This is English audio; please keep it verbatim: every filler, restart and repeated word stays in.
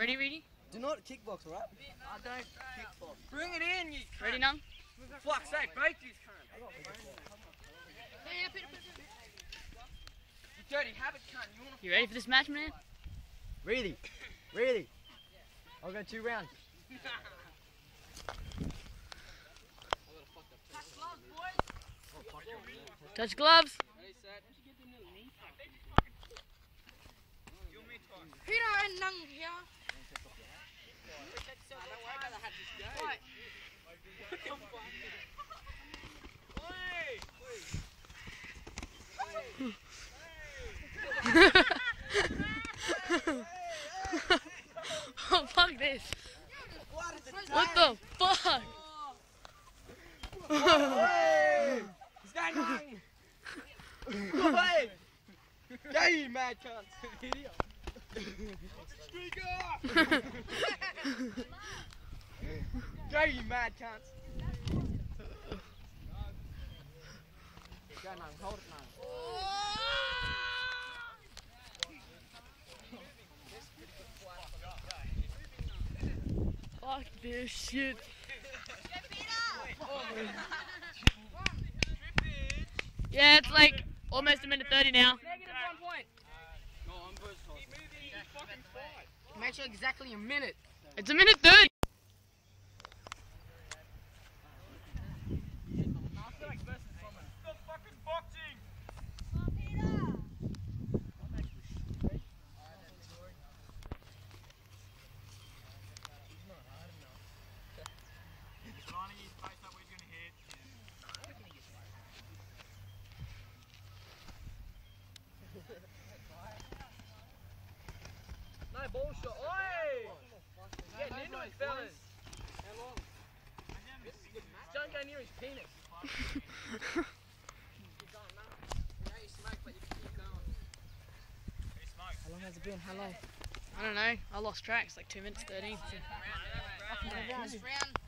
Ready, Reedy? Do not kickbox, alright? I don't kickbox. Bring it in, you cunt. Ready, Nung? For fuck's sake, break this cunt. You dirty habit cunt. You wanna You ready for this match, man? Really? Really? I'll go two rounds. Touch gloves. Peter and Nung here. What? Oh, fuck this. What the fuck? Hey! Is that nine? Hey! Yeah, you mad cunt. Streaker! Yeah, you mad cunt. Go, Nung, hold it, Nung. Fuck this shit. Yeah, it's like almost a minute thirty now. Negative one point. No, I'm first. Keep moving, you fucking fight. Make sure exactly a minute. It's a minute thirty. Stop fucking boxing! Lining his face up where he's gonna hit. No bullshit. Oi! Getting into it, fellas. How long? Don't go near his penis. How long has it been? How long? I don't know. I lost track. It's like two minutes thirty. This round.